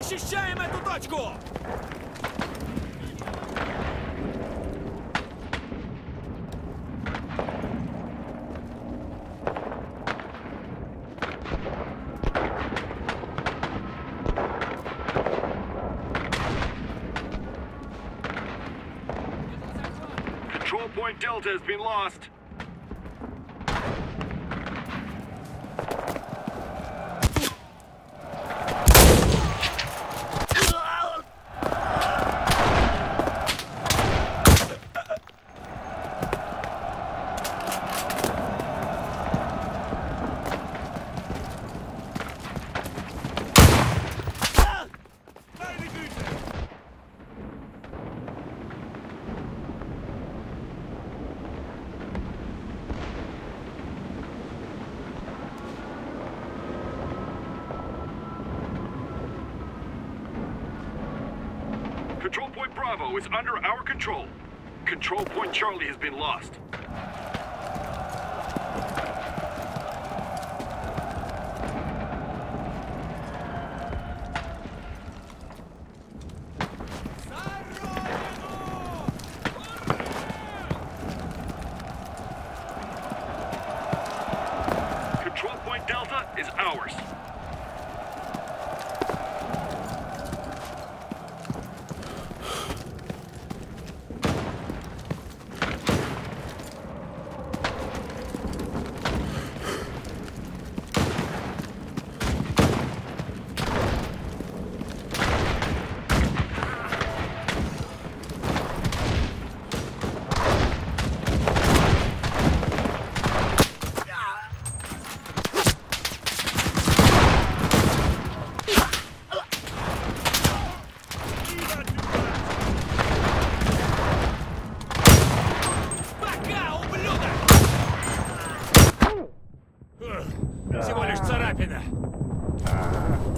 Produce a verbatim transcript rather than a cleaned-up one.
Защищаем эту точку! Control point Delta has been lost. Control point Bravo is under our control. Control point Charlie has been lost. Control point Delta is ours. Всего лишь царапина.